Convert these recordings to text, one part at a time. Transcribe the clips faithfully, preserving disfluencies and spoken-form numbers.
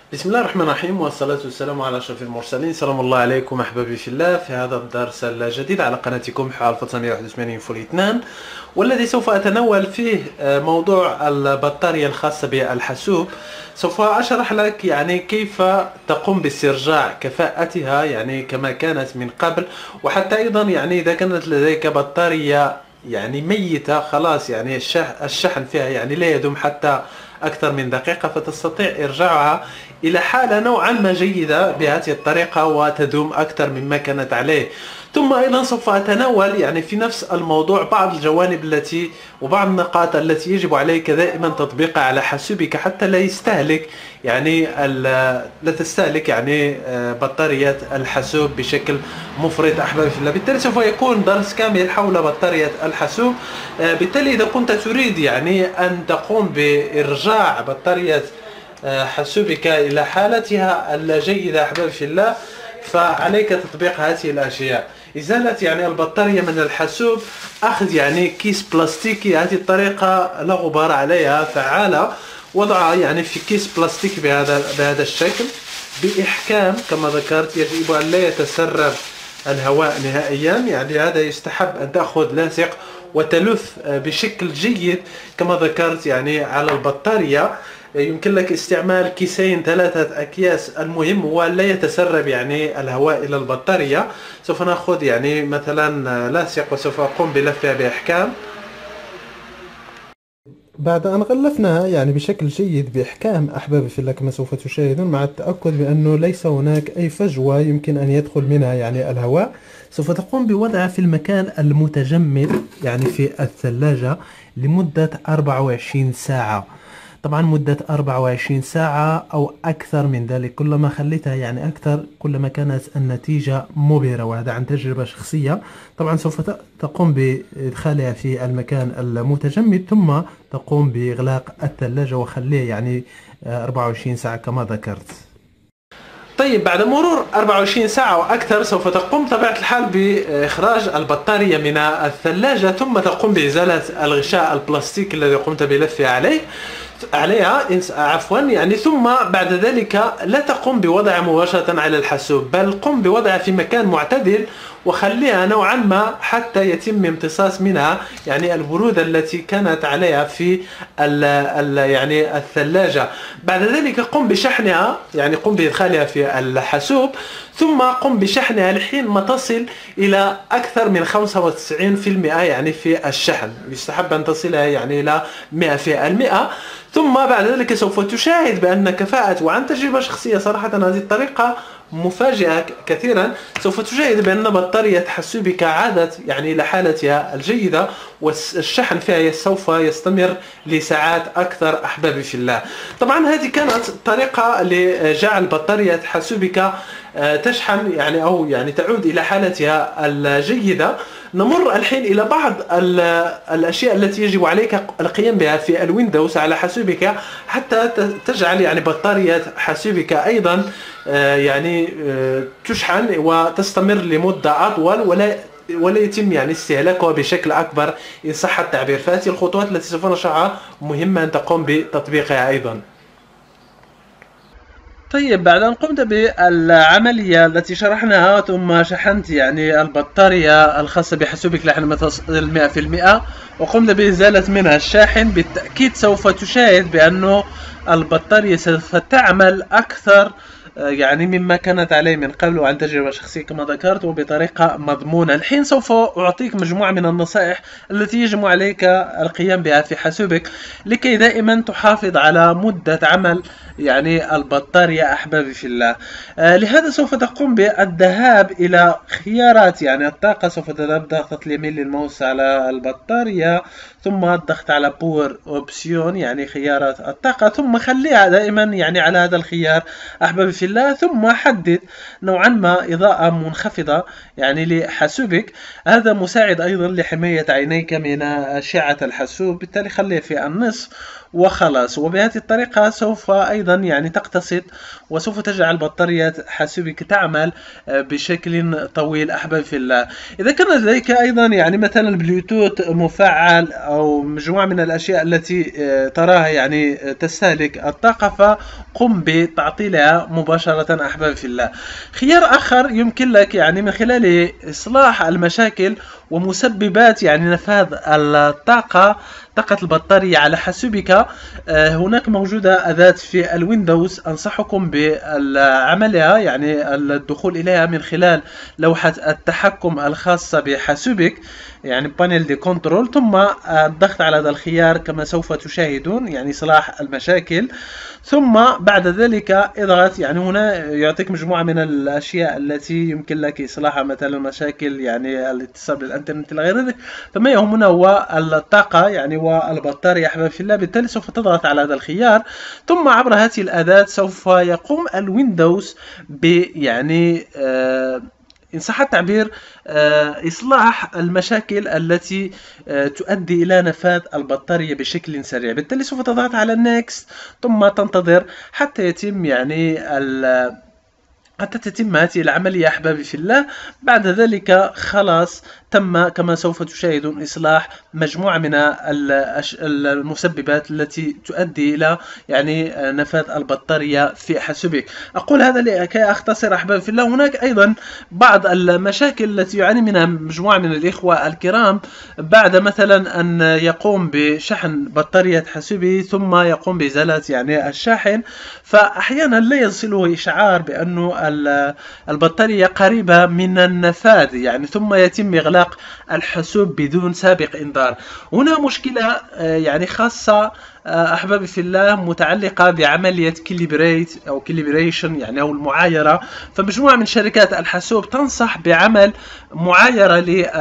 بسم الله الرحمن الرحيم، والصلاة والسلام على أشرف المرسلين. سلام الله عليكم أحبابي في الله، في هذا الدرس الجديد على قناتكم حوالي تسعمائة وواحد وثمانين فولي اثنان، والذي سوف أتناول فيه موضوع البطارية الخاصة بالحاسوب. سوف أشرح لك يعني كيف تقوم باسترجاع كفاءتها يعني كما كانت من قبل، وحتى أيضا يعني إذا كانت لديك بطارية يعني ميتة خلاص، يعني الشحن فيها يعني لا يدوم حتى أكثر من دقيقة، فتستطيع إرجاعها إلى حالة نوعا ما جيدة بهذه الطريقة وتدوم أكثر مما كانت عليه. ثم أيضا سوف أتناول يعني في نفس الموضوع بعض الجوانب التي وبعض النقاط التي يجب عليك دائما تطبيقها على حاسوبك حتى لا يستهلك يعني لا تستهلك يعني بطارية الحاسوب بشكل مفرط أحبابي في الله. بالتالي سوف يكون درس كامل حول بطارية الحاسوب. بالتالي إذا كنت تريد يعني أن تقوم بإرجاع بطارية حاسوبك إلى حالتها الجيدة أحبابي في الله، فعليك تطبيق هذه الأشياء: إزالة يعني البطارية من الحاسوب، أخذ يعني كيس بلاستيكي، هذه الطريقة لا غبار عليها، فعالة، وضعها يعني في كيس بلاستيكي بهذا بهذا الشكل بإحكام. كما ذكرت يجب أن لا يتسرب الهواء نهائيا، يعني هذا يستحب أن تأخذ لاصق وتلف بشكل جيد كما ذكرت يعني على البطارية. يمكن لك استعمال كيسين ثلاثة أكياس، المهم هو لا يتسرب يعني الهواء إلى البطارية. سوف نأخذ يعني مثلا لاصق وسوف أقوم بلفها بإحكام. بعد أن غلفناها يعني بشكل جيد بإحكام أحبابي في الله كما سوف تشاهدون، مع التأكد بأنه ليس هناك أي فجوة يمكن أن يدخل منها يعني الهواء، سوف تقوم بوضعها في المكان المتجمد يعني في الثلاجة لمدة أربعة وعشرين ساعة. طبعا مدة أربعة وعشرين ساعة أو أكثر من ذلك، كلما خليتها يعني أكثر كلما كانت النتيجة مبهرة، وهذا عن تجربة شخصية. طبعا سوف تقوم بإدخالها في المكان المتجمد، ثم تقوم بإغلاق الثلاجة وخليها يعني أربعة وعشرين ساعة كما ذكرت. طيب، بعد مرور أربعة وعشرين ساعة وأكثر سوف تقوم بطبيعة الحال بإخراج البطارية من الثلاجة، ثم تقوم بإزالة الغشاء البلاستيكي الذي قمت بلفه عليه عليها عفوا يعني ثم بعد ذلك لا تقوم بوضعها مباشرة على الحاسوب، بل قم بوضعها في مكان معتدل وخليها نوعا ما حتى يتم امتصاص منها يعني البرودة التي كانت عليها في ال ال يعني الثلاجة. بعد ذلك قم بشحنها، يعني قم بإدخالها في الحاسوب، ثم قم بشحنها لحين ما تصل إلى أكثر من خمسة وتسعين بالمئة يعني في الشحن، يستحب أن تصلها يعني إلى مئة بالمئة. ثم بعد ذلك سوف تشاهد بأن كفاءة، وعن تجربة شخصية صراحة هذه الطريقة مفاجئة كثيرا، سوف تشاهد بأن بطارية حاسوبك عادت يعني إلى حالتها الجيدة، والشحن فيها سوف يستمر لساعات أكثر أحبابي في الله. طبعا هذه كانت طريقة لجعل بطارية حاسوبك تشحن يعني أو يعني تعود إلى حالتها الجيدة. نمر الحين إلى بعض الأشياء التي يجب عليك القيام بها في الويندوز على حاسوبك حتى تجعل يعني بطارية حاسوبك أيضا يعني تشحن وتستمر لمدة أطول ولا ولا يتم يعني استهلاكها بشكل أكبر إن صح التعبير. فهذه الخطوات التي سوف نشرحها مهمة أن تقوم بتطبيقها أيضا. طيب، بعد أن قمت بالعملية التي شرحناها ثم شحنت يعني البطارية الخاصة بحاسوبك لحين تصل مئة بالمئة وقمت بإزالة منها الشاحن، بالتأكيد سوف تشاهد بأنه البطارية سوف تعمل أكثر يعني مما كانت عليه من قبل، وعن تجربة شخصية كما ذكرت وبطريقة مضمونة. الحين سوف أعطيك مجموعة من النصائح التي يجب عليك القيام بها في حاسوبك لكي دائما تحافظ على مدة عمل يعني البطارية أحبابي في الله. آه لهذا سوف تقوم بالذهاب إلى خيارات يعني الطاقة، سوف تذهب ضغطة اليمين للماوس على البطارية، ثم الضغط على بور اوبسيون يعني خيارات الطاقة، ثم خليها دائما يعني على هذا الخيار أحبابي في الله، ثم حدد نوعا ما إضاءة منخفضة يعني لحاسوبك. هذا مساعد أيضا لحماية عينيك من أشعة الحاسوب، بالتالي خليه في النصف وخلاص. وبهذه الطريقة سوف أيضا يعني تقتصد وسوف تجعل بطارية حاسوبك تعمل بشكل طويل أحبابي في الله. إذا كان لديك أيضا يعني مثلا بلوتوث مفعل أو مجموعة من الأشياء التي تراها يعني تستهلك الطاقة، فقم بتعطيلها مباشرة أحبابي في الله. خيار آخر يمكن لك يعني من خلاله إصلاح المشاكل ومسببات يعني نفاذ الطاقة، طاقة البطارية على حاسوبك. هناك موجودة أداة في الويندوز أنصحكم بعملها، يعني الدخول إليها من خلال لوحة التحكم الخاصة بحاسوبك، يعني بانيل دي كنترول، ثم الضغط على هذا الخيار كما سوف تشاهدون، يعني إصلاح المشاكل. ثم بعد ذلك اضغط، يعني هنا يعطيك مجموعة من الأشياء التي يمكن لك إصلاحها، مثلا مشاكل يعني الاتصال بالإنترنت إلى غير ذلك. فما يهمنا هو الطاقة يعني والبطارية أحبابي في الله. بالتالي سوف تضغط على هذا الخيار، ثم عبر هذه الأداة سوف يقوم الويندوز ب يعني آه إن صح التعبير إصلاح المشاكل التي تؤدي إلى نفاذ البطارية بشكل سريع. بالتالي سوف تضغط على Next، ثم تنتظر حتى يتم يعني حتى تتم هذه العملية أحبابي في الله. بعد ذلك خلاص تم كما سوف تشاهدون إصلاح مجموعة من المسببات التي تؤدي إلى يعني نفاذ البطارية في حاسوبك. أقول هذا لكي أختصر أحبابي في الله. هناك أيضا بعض المشاكل التي يعاني منها مجموعة من الإخوة الكرام بعد مثلا أن يقوم بشحن بطارية حاسوبه ثم يقوم بإزالة يعني الشاحن، فأحيانا لا يصله إشعار بأنه البطارية قريبة من النفاذ، يعني ثم يتم إغلاق الحاسوب بدون سابق إنذار. هنا مشكلة يعني خاصة أحبابي في الله متعلقة بعملية كاليبريت أو كاليبريشن يعني أو المعايرة. فمجموعة من شركات الحاسوب تنصح بعمل معايرة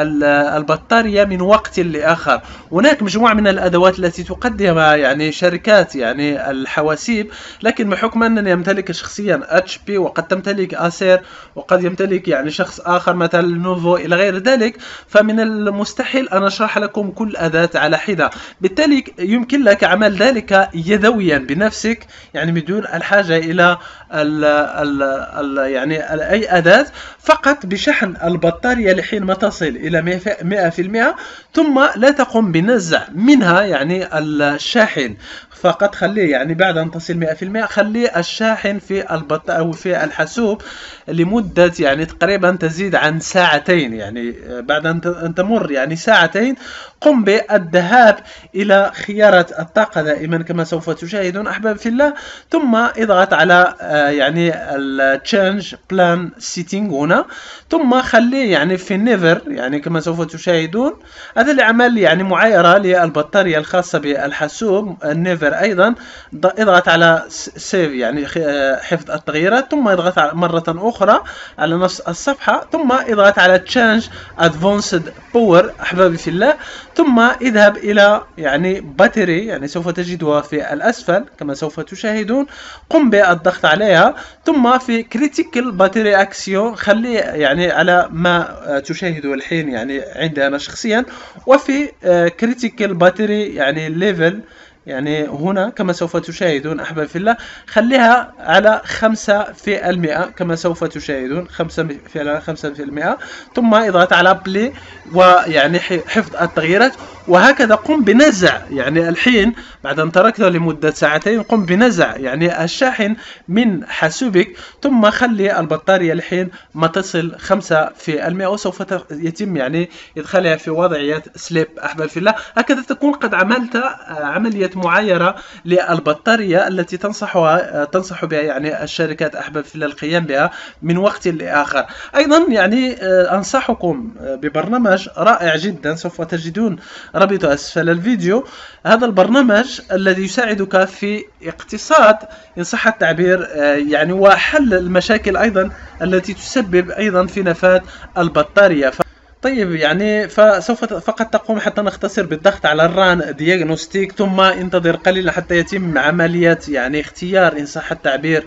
للبطارية من وقت لآخر. هناك مجموعة من الأدوات التي تقدمها يعني شركات يعني الحواسيب، لكن بحكم أنني أمتلك شخصيا اتش بي وقد تمتلك آسير وقد يمتلك يعني شخص آخر مثلا نوفو إلى غير ذلك، فمن المستحيل أن أشرح لكم كل أداة على حدة. بالتالي يمكن لك عمل ذلك يدويا بنفسك، يعني بدون الحاجة إلى ال ال ال يعني أي أداة، فقط بشحن البطارية لحين ما تصل إلى مئة في المئة، ثم لا تقوم بنزع منها يعني الشاحن، فقط خليه يعني بعد أن تصل مئة في المئة خليه الشاحن في البط أو في الحاسوب لمدة يعني تقريبا تزيد عن ساعتين. يعني بعد أن تمر يعني ساعتين قم بالذهاب إلى خيارة الطاقة دائما كما سوف تشاهدون أحباب في الله، ثم اضغط على يعني ال Change Plan Setting هنا، ثم خليه يعني في Never يعني كما سوف تشاهدون. هذا لعمل يعني معايرة للبطارية الخاصة بالحاسوب Never. أيضا اضغط على Save يعني حفظ التغييرات، ثم اضغط مرة أخرى على نفس الصفحة، ثم اضغط على Change Advanced Power أحبابي في الله، ثم اذهب إلى يعني باتري يعني سوف تجدها في الأسفل كما سوف تشاهدون. قم بالضغط عليها، ثم في Critical Battery Action خليه يعني على ما تشاهده الحين يعني عندي أنا شخصيا، وفي Critical Battery يعني Level يعني هنا كما سوف تشاهدون أحباب في الله خليها على خمسة في المئة كما سوف تشاهدون خمسة في خمسة في المئة، ثم اضغط على بلاي ويعني حفظ التغييرات. وهكذا قم بنزع يعني الحين بعد أن تركته لمدة ساعتين قم بنزع يعني الشاحن من حاسوبك، ثم خلي البطارية الحين ما تصل خمسة في المئة، وسوف يتم يعني إدخالها في وضعية سليب أحباب في الله. هكذا تكون قد عملت عملية معايرة للبطارية التي تنصحها تنصح بها يعني الشركات أحباب في الله القيام بها من وقت لآخر. أيضا يعني أنصحكم ببرنامج رائع جدا سوف تجدون رابط أسفل الفيديو. هذا البرنامج الذي يساعدك في اقتصاد إن صح التعبير يعني وحل المشاكل أيضا التي تسبب أيضا في نفاذ البطارية. طيب يعني فسوف فقط تقوم حتى نختصر بالضغط على الران دياغنوستيك، ثم انتظر قليلا حتى يتم عملية يعني اختيار إن صح التعبير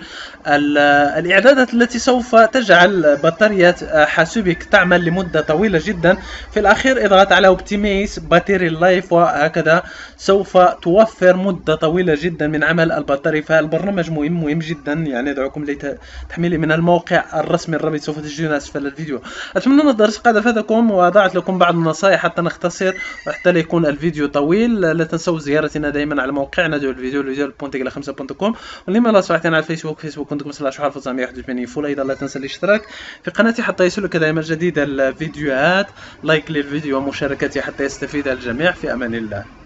الإعدادات التي سوف تجعل بطارية حاسوبك تعمل لمدة طويلة جدا. في الأخير اضغط على اوبتيميز باتري لايف، وهكذا سوف توفر مدة طويلة جدا من عمل البطارية. فالبرنامج مهم مهم جدا، يعني ادعوكم لتحميله من الموقع الرسمي، الرابط سوف تجدونه أسفل الفيديو. أتمنى أن الدرس قد أفادكم. لكم وضعت لكم بعض النصائح حتى نختصر وحتى لا يكون الفيديو طويل. لا تنسوا زيارتنا دائما على موقعنا ديال الفيديو الفيديو بونتيغلا خمسة دوت كوم، واللي ما صفحتنا على الفيسبوك فيسبوك دوت كوم سلاش حال تسعمائة وواحد وثمانين فول. ايضا لا تنسى الاشتراك في قناتي حتى يصلك دائما جديد الفيديوهات، لايك للفيديو ومشاركته حتى يستفيد الجميع. في امان الله.